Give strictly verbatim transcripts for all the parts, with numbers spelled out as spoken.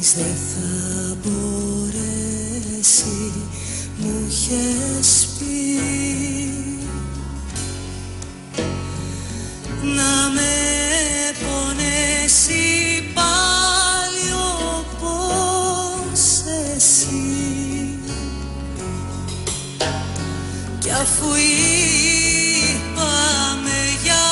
δεν θα μπορέσει, μου είχες πει, να με πονέσει πάλι όπως εσύ. Κι αφού είπαμε για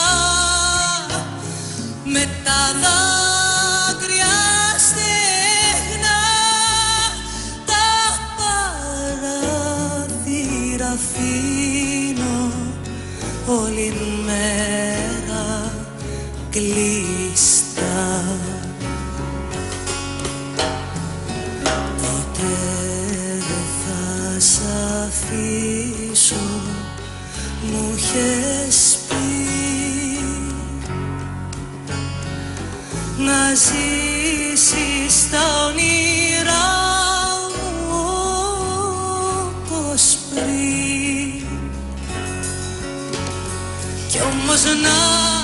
με τα δάκρυα στεγνά, τα παράθυρα αφήνω όλη μέρα κλειστά. Ποτέ δεν θα σ' αφήσω, μου είχες πει, να ζήσεις τα όνειρά μου όπως πριν. Κι όμως να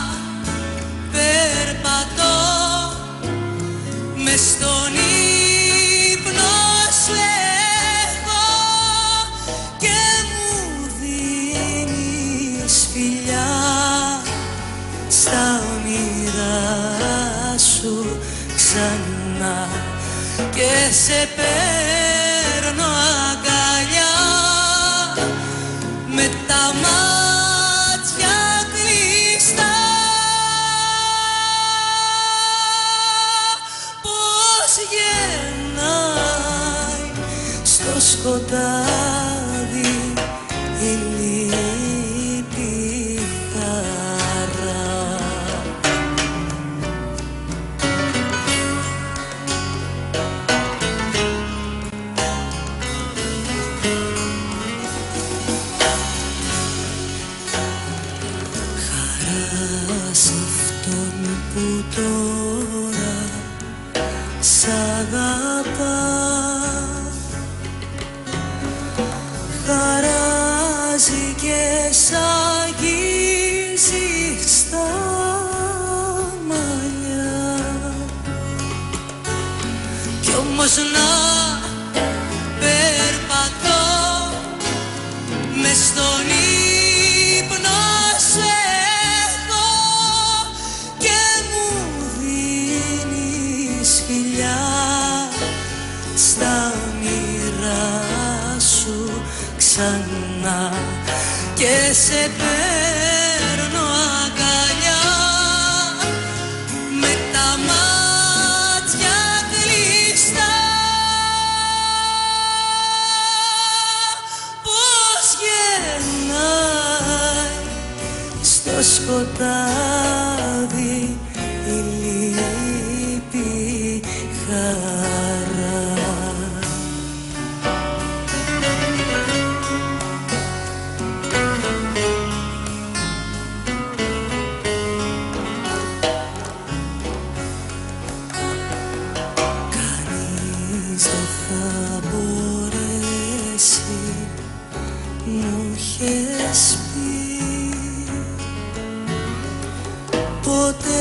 περπατώ μες στον ύπνο σου εγώ και μου δίνεις φιλιά στα όνειρά σου ξανά και σε παίρνω αγκαλιά με τα μάτια κλειστά. Πώς γεννάει στο σκοτάδι η λύπη χαρά. Σ' αυτόν που τώρα σ' αγαπά, χαράζει και σ' αγγίζει στα μαλλιά. Κι όμως να περπατώ μες στον ύπνο σου εγώ και μου δίνεις φιλιά στα όνειρά σου ξανά και σε παίρνω αγκαλιά με τα μάτια κλειστά. Πώς γεννάει στο σκοτάδι η λύπη χαρά. Κανείς δεν θα μπορέσει, μου είχες πει, ποτέ